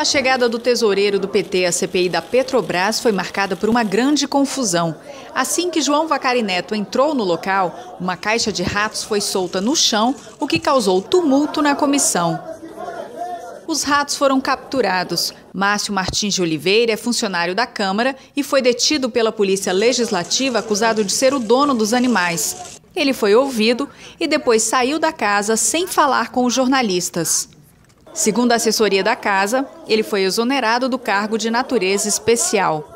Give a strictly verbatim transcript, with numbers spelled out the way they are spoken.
A chegada do tesoureiro do P T à C P I da Petrobras foi marcada por uma grande confusão. Assim que João Vacari Neto entrou no local, uma caixa de ratos foi solta no chão, o que causou tumulto na comissão. Os ratos foram capturados. Márcio Martins de Oliveira é funcionário da Câmara e foi detido pela Polícia Legislativa acusado de ser o dono dos animais. Ele foi ouvido e depois saiu da casa sem falar com os jornalistas. Segundo a assessoria da casa, ele foi exonerado do cargo de natureza especial.